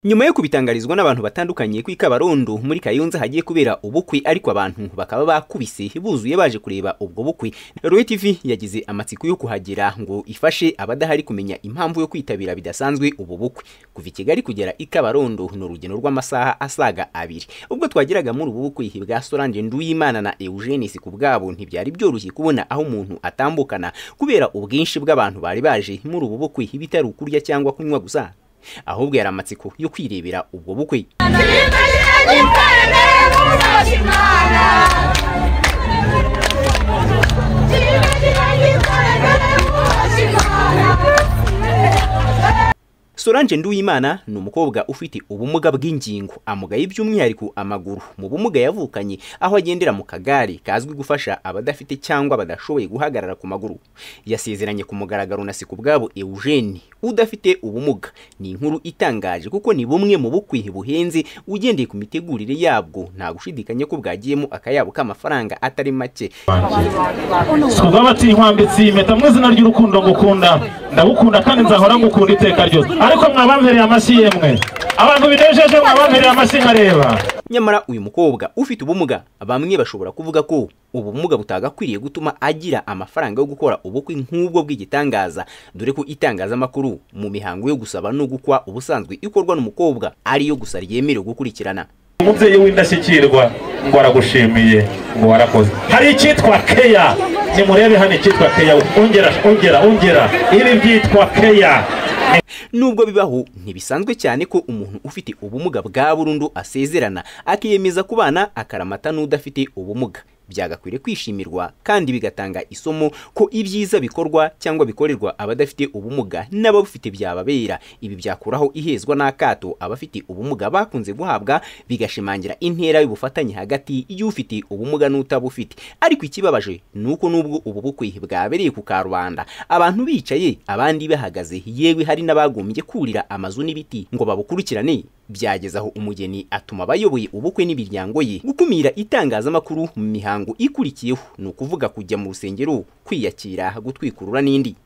Nyuma yo kubitangarizwa n'abantu batandukanye ku Ikabarondo muri Kayonza hagiye kubera ubukwe, ariko abantu bakaba bakubise buzuye baje kureba ubwo bukwe, Royal TV yagize amatsiko yo kuhagera ngo ifashe abadahari kumenya impamvu yo kwitabira bidasanzwe ubu bukwe. Kuva Kigali kugera Ikabarondo no rugendo rw'amasaha asaga 2. Ubwo twagiraga muri ubu bukwe bwa Solange NDUWIMANA na Eugene SIKUBWABO ntibyari byoroshye kubona aho umuntu atambukana kubera ubwinshi bw'abantu bari baje muri ubu bukwe bitari ukurya cyangwa kunywa gusa, ahubwo yari amatsiko yo kwirebera ubwo bukwe. Solange NDUWIMANA ni umukobwa ufite ubumuga bw'ingingo, amugaye by'umwihariko amaguru. Mu bumuga yavukanye aho agendera mu kagare kazwi gufasha abadafite cyangwa badashoboye guhagarara ku maguru. Yasezeranye ku mugaragaro na SIKUBWABO Eugene udafite ubumuga. Ni inkuru itangaje kuko ni bumwe mu bukwe buhenze ugendeye ku mitegurire yabwo, nta gushidikanya ko bwagiyemo akayabo k'amafaranga atari make. SIKUBWABO ati nkwambitse impeta mu izina ry'urukundo ngukunda, ndagukunda kandi nzahora ngukunda iteka ryose. Ariko mwabampereye amashyi yemwe, abantu binejeje mwabampereye amashyi nkareba. Nyamara uyu mukobwa ufite ubumuga, bamwe bashobora kuvuga ko ubumuga butagakwiriye gutuma agira amafaranga yo gukora ubukwe nk'ubwo bw'igitangaza, dore ko itangazamakuru mu mihango yo gusaba no gukwa ubusanzwe ikorwa n'umukobwa ariyo gusa ryemerewe gukurikirana. Umubyeyi w'indashyikirwa ngo aragushimiye ngo warakoze. Hari icyitwa keya, nimurebe hano icyitwa keya, ongera ibi byitwa keya. Nubwo bibaho ntibisanzwe cyane ko umuntu ufite ubumuga bwa burundu asezerana akiyemeza kubana akaramata n'udafite ubumuga. Byagakwiriye kwishimirwa kandi bigatanga isomo ko ibyiza bikorwa cyangwa bikorerwa abadafite ubumuga n'abafite byababera. Ibi byakuraho ihezwa n'akato abafite ubumuga bakunze guhabwa, bigashimangira intera y'ubufatanye hagati y'ufite ubumuga n'utabufite. Ariko ikibabaje nuko nubwo ubu bukwe bwabereye ku karubanda, abantu bicaye abandi bahagaze, yewe hari n'abagombye kurira amazu n'ibiti ngo babukurikirane, byageza aho umugeni atuma abayoboye ubukwe n'imiryango ye gukumira itangazamakuru mu mihango ikurikiyeho, ni ukuvuga kujya mu rusengero, kwiyakira, gutwikurura n'indi.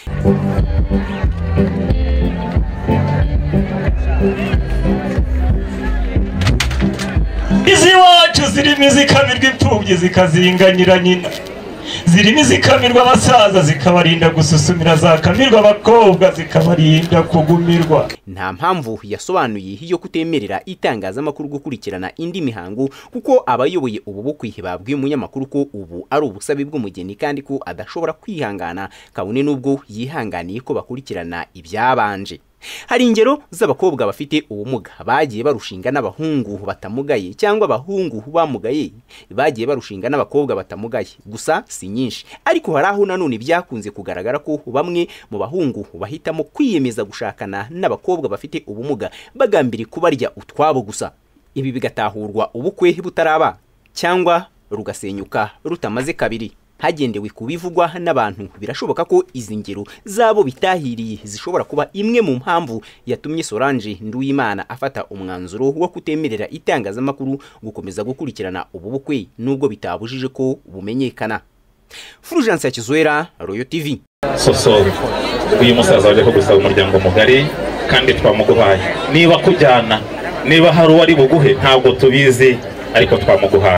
Izi wacu zirimo izikamirwa imfubyi zikazinganyira nyina, zirimo izikamirwa abasaza zikabarinda gususumira, zakamirwa abakobwa zikabarinda kugumirwa. Nta mpamvu yasobanuye yo kutemerera itangazamakuru gukurikirana indi mihango, kuko abayoboye ubu bukwe babwiye umunyamakuru ko ubu ari ubusabe bw'umugeni kandi ko adashobora kwihangana kabone nubwo yihanganiye ko bakurikirana ibyabanje. Hari ingero z'abakobwa bafite ubumuga bagiye barushinga n'abahungu batamugaye, cyangwa abahungu bamugaye bagiye barushinga n'abakobwa batamugaye, gusa si nyinshi. Ariko hari aho nanone byakunze kugaragara ko bamwe mu bahungu bahitamo kwiyemeza gushakana n'abakobwa bafite ubumuga bagambiriye kubarya utwabo gusa. Ibi bigatahurwa ubukwe butaraba cyangwa rugasenyuka rutamaze kabiri. Hagendewe kubivugwa n'abantu, birashoboka ko izi ngero zabo bitahiriye zishobora kuba imwe mu mpamvu yatumye Solange NDUWIMANA afata umwanzuro wo kutemerera itangazamakuru gukomeza gukurikirana ubu bukwe nubwo bitabujije ko bumenyekana. Fulgence ya Kizwera, Royal TV. Uyu musaza waje ko gusaba umuryango mugari kandi twamuguhaye. Niba kujyana, niba hari uwari buguhe ntabwo tubizi, ariko twamuguhaye.